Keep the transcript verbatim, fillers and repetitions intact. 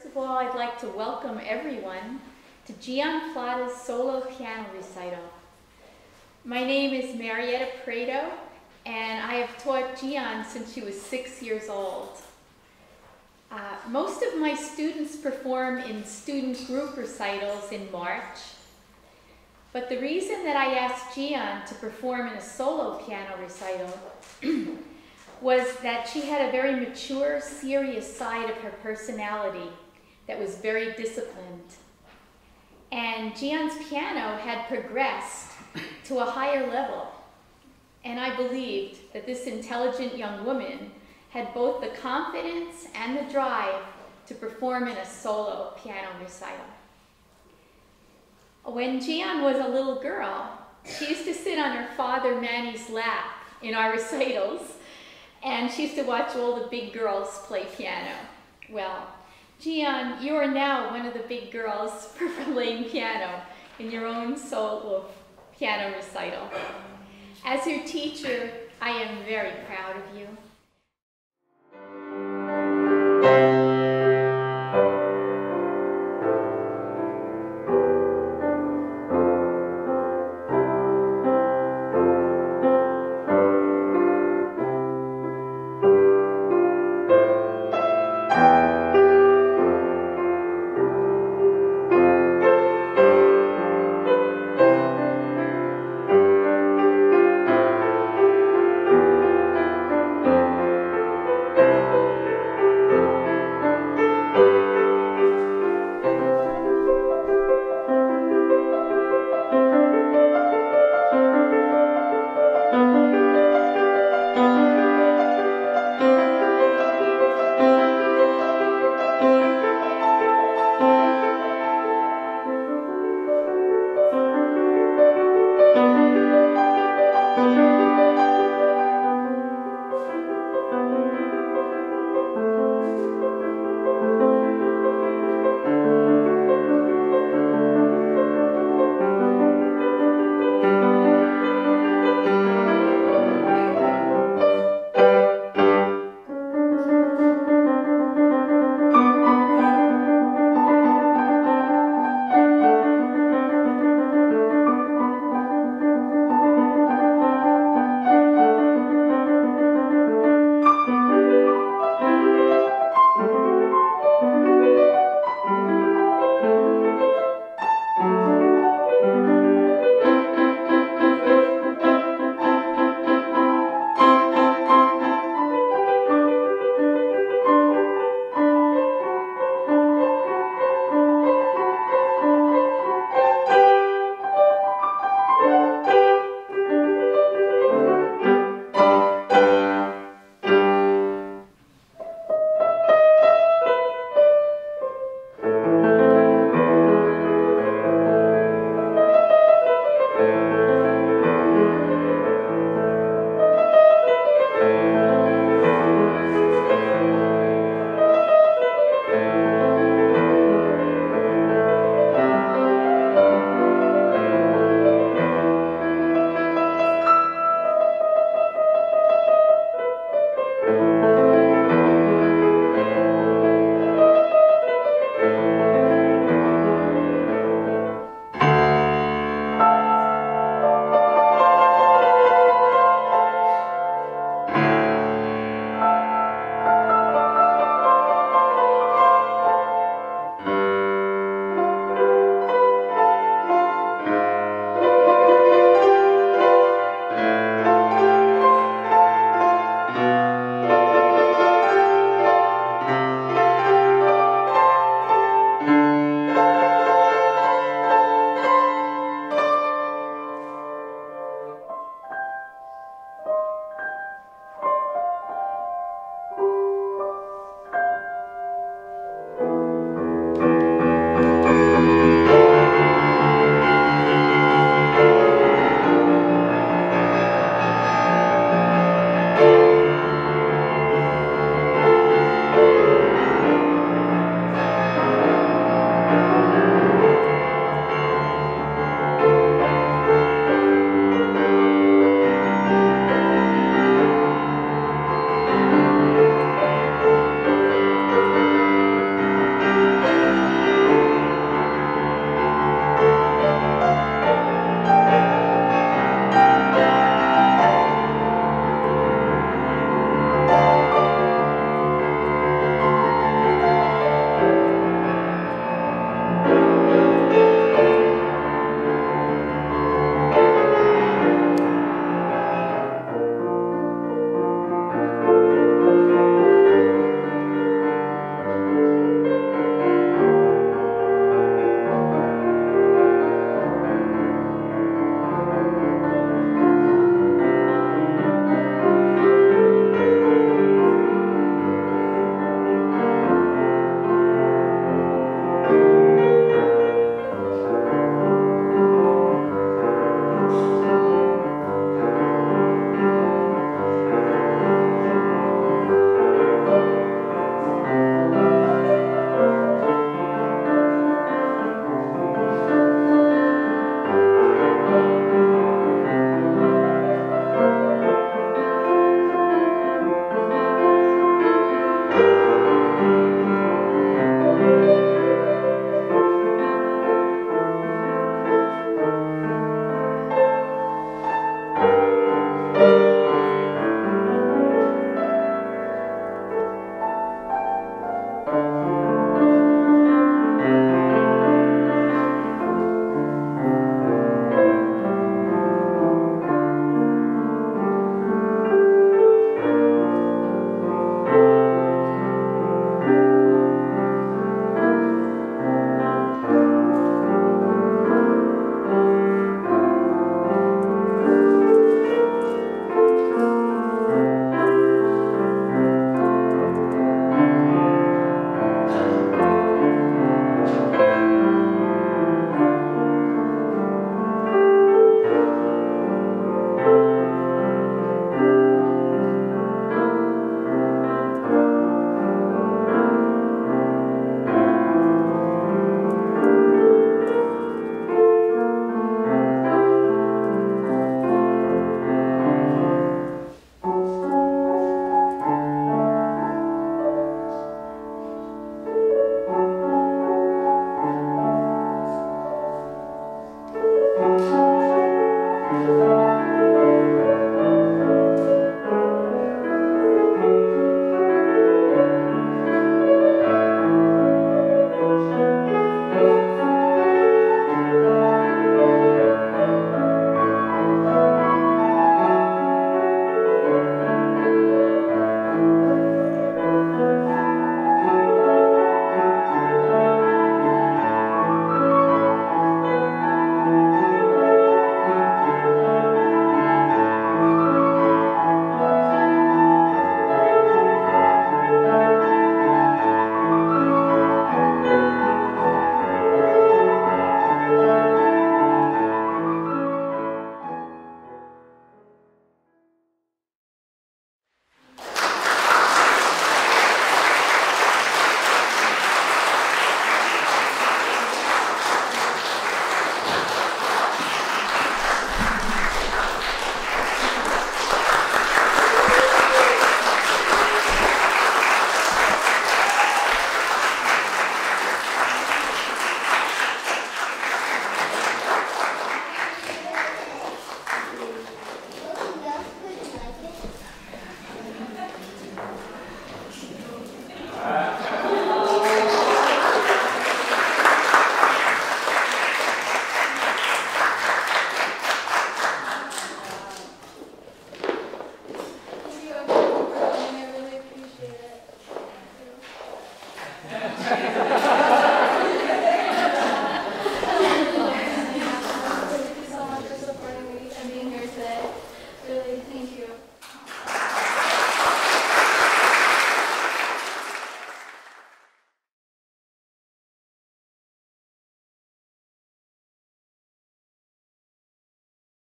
of all, I'd like to welcome everyone to Gian Plata's solo piano recital. My name is Marietta Prado, and I have taught Gian since she was six years old. Uh, most of my students perform in student group recitals in March, but the reason that I asked Gian to perform in a solo piano recital was that she had a very mature, serious side of her personality that was very disciplined. And Gian's piano had progressed to a higher level. And I believed that this intelligent young woman had both the confidence and the drive to perform in a solo piano recital. When Gian was a little girl, she used to sit on her father Manny's lap in our recitals, and she used to watch all the big girls play piano. Well, Gian, you are now one of the big girls for playing piano in your own solo piano recital. As your teacher, I am very proud of you.